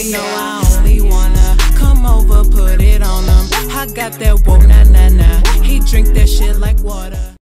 they know I only wanna come over, put it on them. I got that whoa, nah, nah, nah. He drink that shit like water.